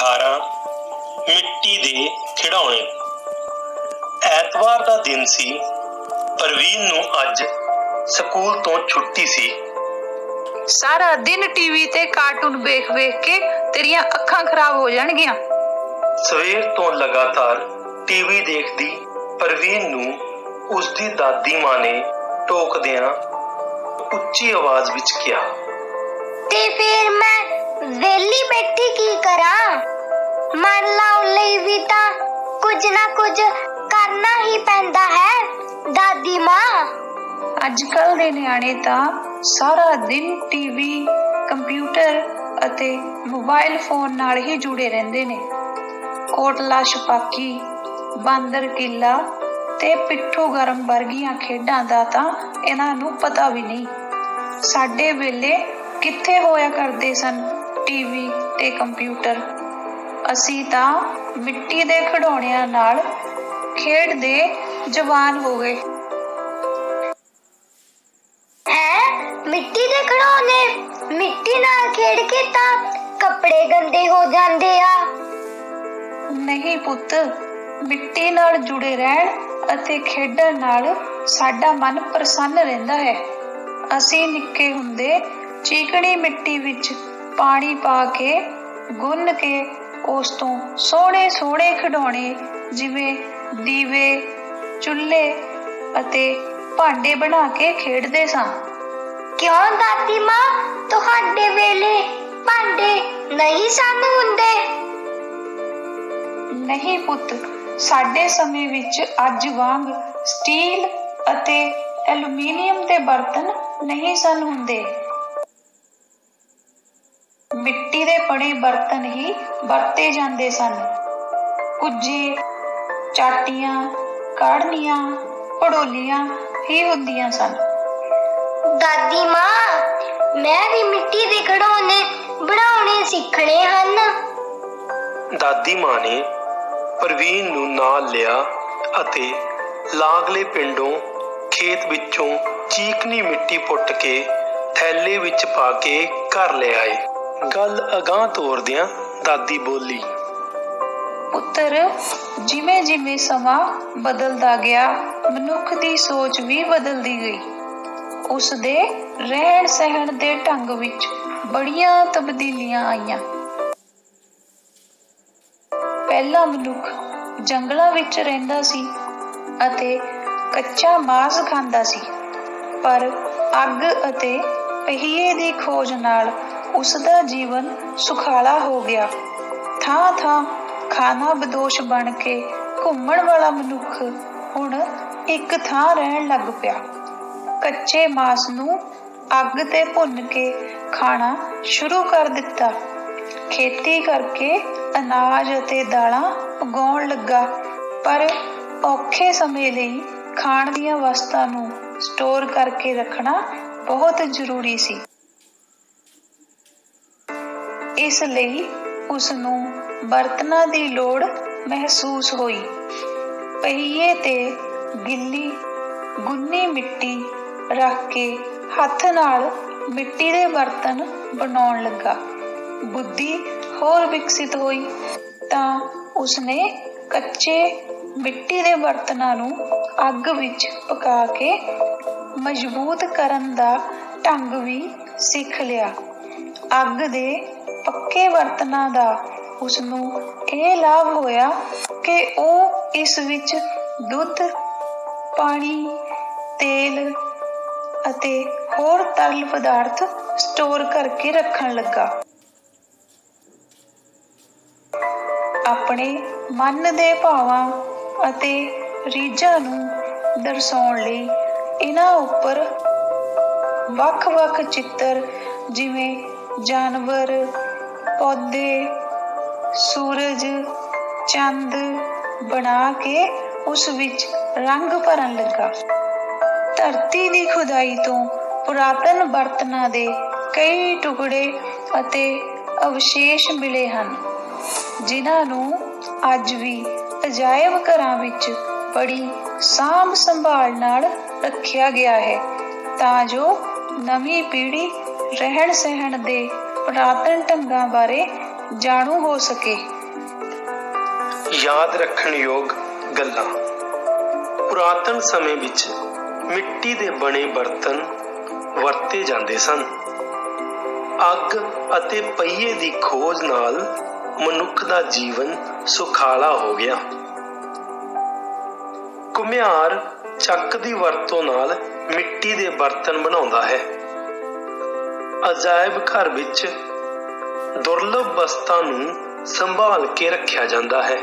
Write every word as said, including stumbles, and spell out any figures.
ਅਠਾਰਾਂ ਮਿੱਟੀ ਦੇ ਖਿਡੌਣੇ। ਐਤਵਾਰ ਦਾ ਦਿਨ ਸੀ। ਪ੍ਰਵੀਨ ਨੂੰ ਅੱਜ ਸਕੂਲ ਤੋਂ ਛੁੱਟੀ ਸੀ। ਸਾਰਾ ਦਿਨ ਟੀਵੀ ਤੇ ਕਾਰਟੂਨ ਵੇਖ ਵੇਖ ਕੇ ਤੇਰੀਆਂ ਅੱਖਾਂ ਖਰਾਬ ਹੋ ਜਾਣਗੀਆਂ। ਸਵੇਰ ਤੋਂ ਲਗਾਤਾਰ ਟੀਵੀ ਦੇਖਦੀ ਪ੍ਰਵੀਨ ਨੂੰ ਉਸਦੀ ਦਾਦੀ ਮਾਂ ਨੇ ਟੋਕਦਿਆਂ ਉੱਚੀ ਆਵਾਜ਼ ਵਿੱਚ ਕਿਹਾ, ਤੇ ਫਿਰ ਮੈਂ ਵਿਹਲੀ ਬੈਠੀ ਕੀ ਕਰਾਂ? ਮਨ ਲਾਉਣ ਲਈ ਵੀ ਤਾਂ ਕੁਝ ਨਾ ਕੁਝ ਕਰਨਾ ਹੀ ਪੈਂਦਾ ਹੈ ਦਾਦੀ ਮਾਂ। ਅੱਜ ਕੱਲ ਦੇ ਨਿਆਣੇ ਤਾਂ ਸਾਰਾ ਦਿਨ ਟੀਵੀ, ਕੰਪਿਊਟਰ ਅਤੇ ਮੋਬਾਈਲ ਫੋਨ ਨਾਲ ਹੀ ਜੁੜੇ ਰਹਿੰਦੇ ਨੇ। ਕੋਟਲਾ ਛਪਾਕੀ, ਬਾਂਦਰ ਕਿੱਲਾ ਤੇ ਪਿੱਠੂ ਗਰਮ ਵਰਗੀਆਂ ਖੇਡਾਂ ਦਾ ਤਾਂ ਇਹਨਾਂ ਨੂੰ ਪਤਾ ਵੀ ਨਹੀਂ। ਸਾਡੇ ਵੇਲੇ ਕਿੱਥੇ ਹੋਇਆ ਕਰਦੇ ਸਨ ਟੀਵੀ ਤੇ ਕੰਪਿਊਟਰ। ਅਸੀਂ ਤਾਂ ਮਿੱਟੀ ਦੇ ਖਿਡੌਣਿਆਂ ਨਾਲ ਖੇਡਦੇ ਜਵਾਨ ਹੋ ਗਏ। ਹੈ ਮਿੱਟੀ ਦੇ ਖਿਡੌਣੇ? ਮਿੱਟੀ ਨਾਲ ਖੇਡ ਕੇ ਤਾਂ ਕੱਪੜੇ ਗੰਦੇ ਹੋ ਜਾਂਦੇ ਆ। ਨਹੀਂ ਪੁੱਤ, ਮਿੱਟੀ ਨਾਲ ਜੁੜੇ ਰਹਿਣ ਅਤੇ ਖੇਡਣ ਨਾਲ ਸਾਡਾ ਮਨ ਪ੍ਰਸੰਨ ਰਹਿੰਦਾ ਹੈ। ਅਸੀਂ ਨਿੱਕੇ ਹੁੰਦੇ ਚੀਕਣੀ ਮਿੱਟੀ ਵਿੱਚ ਪਾਣੀ ਪਾ ਕੇ ਗੁੰਨ ਕੇ ਉਸ ਤੋਂ ਸੋਹਣੇ ਸੋਹਣੇ ਖਿਡੌਣੇ ਜਿਵੇਂ ਦੀਵੇ, ਚੁੱਲ੍ਹੇ ਅਤੇ ਭਾਂਡੇ ਬਣਾ ਕੇ ਖੇਡਦੇ ਸਾਂ। ਕਿਉਂ ਦਾਦੀ ਮਾਂ, ਤੁਹਾਡੇ ਵੇਲੇ ਭਾਂਡੇ ਨਹੀਂ ਸਨ ਹੁੰਦੇ? ਨਹੀਂ ਪੁੱਤ, ਸਾਡੇ ਸਮੇਂ ਵਿੱਚ ਅੱਜ ਵਾਂਗ ਸਟੀਲ ਅਤੇ ਐਲੂਮੀਨੀਅਮ ਦੇ ਬਰਤਨ ਨਹੀਂ ਸਨ ਹੁੰਦੇ। ਮਿੱਟੀ ਦੇ ਬਣੇ ਬਰਤਨ ਹੀ ਵਰਤੇ ਜਾਂਦੇ ਸਨ। ਕੁੱਜੇ, ਚਾਟੀਆਂ, ਕਾੜ੍ਹਨੀਆਂ, ਭੜੋਲੀਆਂ ਹੀ ਹੁੰਦੀਆਂ ਸਨ। ਦਾਦੀ ਮਾਂ, ਮੈਂ ਵੀ ਮਿੱਟੀ ਦੇ ਖਿਡੌਣੇ ਬਣਾਉਣੇ ਸਿੱਖਣੇ ਹਨ। ਦਾਦੀ ਮਾਂ ਨੇ ਪ੍ਰਵੀਨ ਨੂੰ ਨਾਲ ਲਿਆ ਅਤੇ ਲਾਗਲੇ ਪਿੰਡੋਂ ਖੇਤ ਵਿੱਚੋਂ ਚੀਕਣੀ ਮਿੱਟੀ ਪੁੱਟ ਕੇ ਥੈਲੇ ਵਿੱਚ ਪਾ ਕੇ ਘਰ ਲੈ ਆਏ। ਗੱਲ ਅਗਾਂਹ ਤੋਰਦਿਆਂ ਦਾਦੀ ਬੋਲੀ, ਪੁੱਤਰ, ਜਿਵੇਂ ਜਿਵੇਂ ਸਮਾਂ ਬਦਲਦਾ ਗਿਆ, ਮਨੁੱਖ ਦੀ ਸੋਚ ਵੀ ਬਦਲਦੀ ਗਈ। ਉਸ ਦੇ ਰਹਿਣ ਸਹਿਣ ਦੇ ਢੰਗ ਵਿੱਚ ਬੜੀਆਂ ਤਬਦੀਲੀਆਂ ਆਈਆਂ। ਪਹਿਲਾਂ ਮਨੁੱਖ ਜੰਗਲਾਂ ਵਿੱਚ ਰਹਿੰਦਾ ਸੀ ਅਤੇ ਕੱਚਾ ਮਾਂਸ ਖਾਂਦਾ ਸੀ, ਪਰ ਅੱਗ ਅਤੇ ਪਹੀਏ ਦੀ ਖੋਜ ਨਾਲ ਉਸ ਦਾ ਜੀਵਨ ਸੁਖਾਲਾ ਹੋ ਗਿਆ। ਥਾਂ ਥਾਂ ਖਾਣਾ ਬਦੋਸ਼ ਬਣ ਕੇ ਘੁੰਮਣ ਵਾਲਾ ਮਨੁੱਖ ਹੁਣ ਇੱਕ ਥਾਂ ਰਹਿਣ ਲੱਗ ਪਿਆ। ਕੱਚੇ ਮਾਂਸ ਨੂੰ ਅੱਗ ਤੇ ਭੁੰਨ ਕੇ ਖਾਣਾ ਸ਼ੁਰੂ ਕਰ ਦਿੱਤਾ। ਖੇਤੀ ਕਰਕੇ ਅਨਾਜ ਅਤੇ ਦਾਲਾਂ ਉਗਾਉਣ ਲੱਗਾ, ਪਰ ਔਖੇ ਸਮੇਂ ਲਈ ਖਾਣ ਦੀਆਂ ਵਸਤਾਂ ਨੂੰ ਸਟੋਰ ਕਰਕੇ ਰੱਖਣਾ ਬਹੁਤ ਜ਼ਰੂਰੀ ਸੀ। ਇਸ ਲਈ ਉਸ ਨੂੰ ਬਰਤਨਾਂ ਦੀ ਲੋੜ ਮਹਿਸੂਸ ਹੋਈ। ਪਹੀਏ ਤੇ ਗਿੱਲੀ ਗੁੰਨੀ ਮਿੱਟੀ ਰੱਖ ਕੇ ਹੱਥ ਨਾਲ ਮਿੱਟੀ ਦੇ ਬਰਤਨ ਬਣਾਉਣ ਲੱਗਾ। ਬੁੱਧੀ ਹੋਰ ਵਿਕਸਿਤ ਹੋਈ ਤਾਂ ਉਸਨੇ ਕੱਚੇ ਮਿੱਟੀ ਦੇ ਬਰਤਨਾਂ ਨੂੰ ਅੱਗ ਵਿੱਚ ਪਕਾ ਕੇ ਮਜ਼ਬੂਤ ਕਰਨ ਦਾ ਢੰਗ ਵੀ ਸਿੱਖ ਲਿਆ। ਅੱਗ ਦੇ ਪੱਕੇ ਬਰਤਨਾਂ ਦਾ ਉਸਨੂੰ ਇਹ ਲਾਭ ਹੋਇਆ ਕਿ ਉਹ ਇਸ ਵਿੱਚ ਦੁੱਧ, ਪਾਣੀ, ਤੇਲ ਅਤੇ ਹੋਰ ਤਰਲ ਪਦਾਰਥ ਸਟੋਰ ਕਰਕੇ ਰੱਖਣ ਲੱਗਾ। ਆਪਣੇ ਮਨ ਦੇ ਭਾਵਾਂ ਅਤੇ ਰੀਝਾਂ ਨੂੰ ਦਰਸਾਉਣ ਲਈ ਇਹਨਾਂ ਉੱਪਰ ਵੱਖ-ਵੱਖ ਚਿੱਤਰ ਜਿਵੇਂ ਜਾਨਵਰ, ਪੌਦੇ, ਸੂਰਜ, ਚੰਦ ਬਣਾ ਕੇ ਉਸ ਵਿੱਚ ਰੰਗ ਭਰਨ ਲੱਗਾ। ਧਰਤੀ ਦੀ ਖੁਦਾਈ ਤੋਂ ਪੁਰਾਤਨ ਬਰਤਨਾਂ ਦੇ ਕਈ ਟੁਕੜੇ ਅਤੇ ਅਵਸ਼ੇਸ਼ ਮਿਲੇ ਹਨ, ਜਿਨ੍ਹਾਂ ਨੂੰ ਅੱਜ ਵੀ ਅਜਾਇਬ ਘਰਾਂ ਵਿੱਚ ਬੜੀ ਸਾਂਭ ਸੰਭਾਲ ਨਾਲ ਰੱਖਿਆ ਗਿਆ ਹੈ, ਤਾਂ ਜੋ ਨਵੀਂ ਪੀੜ੍ਹੀ ਰਹਿਣ ਸਹਿਣ ਦੇ ਪੁਰਾਤਨ ਢੰਗਾਂ ਬਾਰੇ ਜਾਣੂ ਹੋ ਸਕੇ। याद रखण योग गल्लां। पुरातन समय विच मिट्टी दे बने बर्तन वरते जांदे सन। अग अते पहिए दी खोज नाल मनुख दा जीवन सुखाला हो गया। घुमियार ਚੱਕ ਦੀ ਵਰਤੋਂ ਨਾਲ ਮਿੱਟੀ ਦੇ ਬਰਤਨ ਬਣਾਉਂਦਾ ਹੈ। ਅਜਾਇਬ ਘਰ ਵਿੱਚ ਦੁਰਲਭ ਵਸਤਾਂ ਨੂੰ ਸੰਭਾਲ ਕੇ ਰੱਖਿਆ ਜਾਂਦਾ ਹੈ।